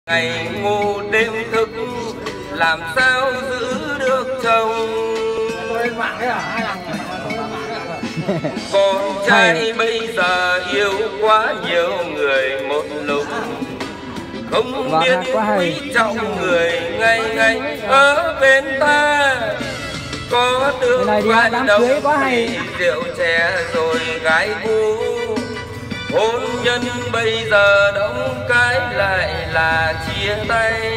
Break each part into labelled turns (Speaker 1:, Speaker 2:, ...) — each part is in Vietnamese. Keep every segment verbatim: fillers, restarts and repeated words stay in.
Speaker 1: Ngày ngủ đêm thức làm sao giữ được chồng. Con trai bây giờ yêu quá nhiều người một lúc, không biết quý trọng người ngày ngày ở bên ta. Có được vài đồng thì rượu chè rồi gái bu. Hôn nhân bây giờ đóng cái lại là chia tay.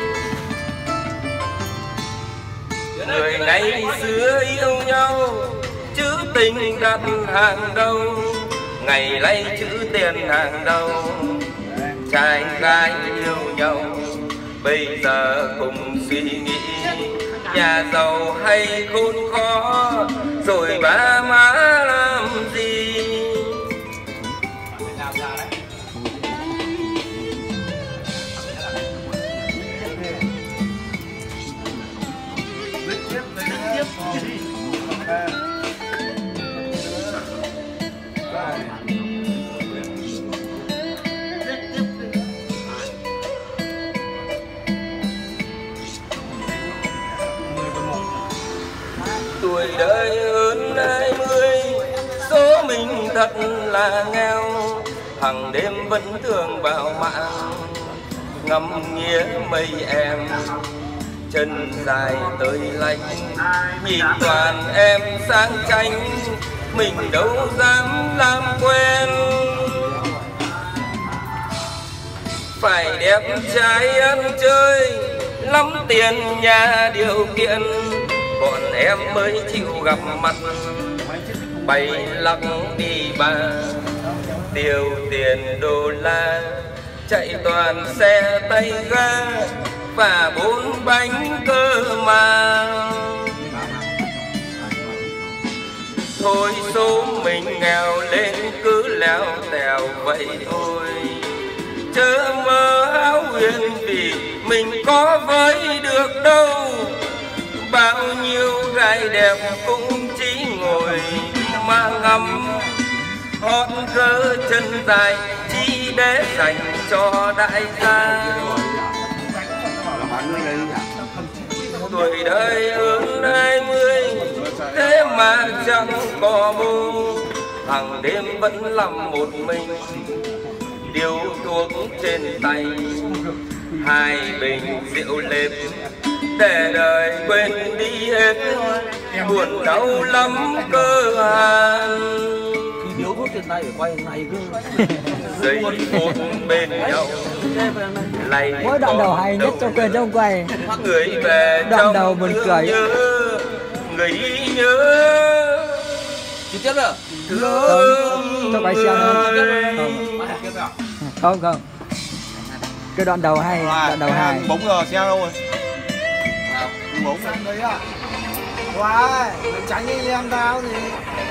Speaker 1: Người ngày xưa yêu nhau chữ tình đặt hàng đầu, ngày nay chữ tiền hàng đầu. Trai gái yêu nhau bây giờ cùng suy nghĩ nhà giàu hay khốn khó, rồi ba má làm gì. Tuổi đời hơn hai mươi, số mình thật là nghèo. Hàng đêm vẫn thường vào mạng ngắm nghĩa mây em. Chân dài tới lạnh nhìn toàn em sang chảnh, mình đâu dám làm quen. Phải đẹp trai ăn chơi lắm tiền nhà điều kiện, bọn em mới chịu gặp mặt bay lắc đi ba. Tiêu tiền đô la chạy toàn xe tay ga và bốn bánh cơ mà. Thôi số mình nghèo lên cứ leo tèo vậy thôi, chớ mơ áo huyền vì mình có với được đâu. Bao nhiêu gái đẹp cũng chỉ ngồi mà ngắm, hót gơ chân dài chỉ để dành cho đại gia. Tuổi đời hơn hai mươi thế mà chẳng có bố, hàng đêm vẫn nằm một mình điếu thuốc trên tay, hai bình rượu lệp để đời quên đi hết buồn đau lắm cơ hàn.
Speaker 2: Điếu thuốc trên tay phải quay này cơ.
Speaker 1: Giây phút bên nhau lại
Speaker 3: mỗi đoạn đầu hay nhất trong quyền trong quay.
Speaker 1: Người về
Speaker 3: đoạn đầu buồn cười
Speaker 1: nhớ, người nhớ
Speaker 2: Tiếp tiếp nữa.
Speaker 3: Không, cho quay xem không. Không không. Cái đoạn đầu hay, đoạn đầu hay.
Speaker 4: Bóng giờ xe đâu rồi?
Speaker 2: Bóng đấy à? Wow, tránh anh em tao thì